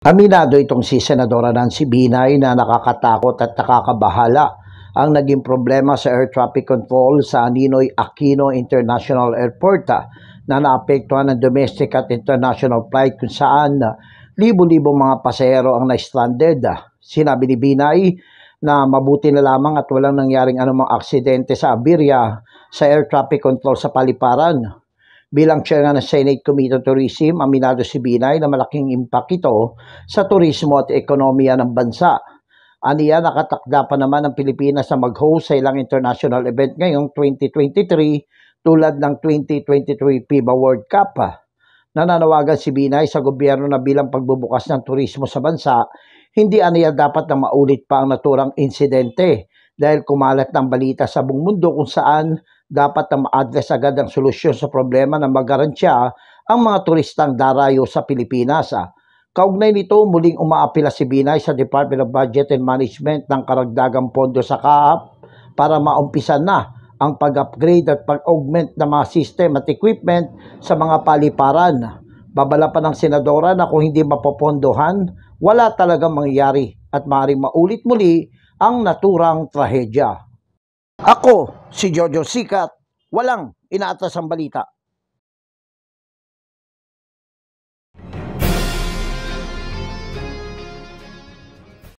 Aminado itong si Senadora Nancy Binay na nakakatakot at nakakabahala ang naging problema sa air traffic control sa Ninoy Aquino International Airport na naapektuhan ng domestic at international flight kung saan libo-libo mga pasahero ang na-stranded. Sinabi ni Binay na mabuti na lamang at walang nangyaring anumang aksidente sa aberya sa air traffic control sa paliparan. Bilang chair ng Senate Committee on Tourism, aminado si Binay na malaking impact ito sa turismo at ekonomiya ng bansa. Aniya, nakatakda pa naman ang Pilipinas na mag-host sa ilang international event ngayong 2023 tulad ng 2023 FIBA World Cup. Nananawagan si Binay sa gobyerno na bilang pagbubukas ng turismo sa bansa, hindi aniya dapat na maulit pa ang naturang insidente dahil kumalat ng balita sa buong mundo kung saan dapat na ma-address agad ang solusyon sa problema na magarantya ang mga turistang darayo sa Pilipinas. Kaugnay nito, muling umaapila si Binay sa Department of Budget and Management ng karagdagang pondo sa CAAP para maumpisan na ang pag-upgrade at pag-augment ng mga system at equipment sa mga paliparan. Babala pa ng Senadora na kung hindi mapopondohan, wala talagang mangyayari at maaaring maulit muli ang naturang trahedya. Ako, si Jojo Sikat, walang inaatas ang balita.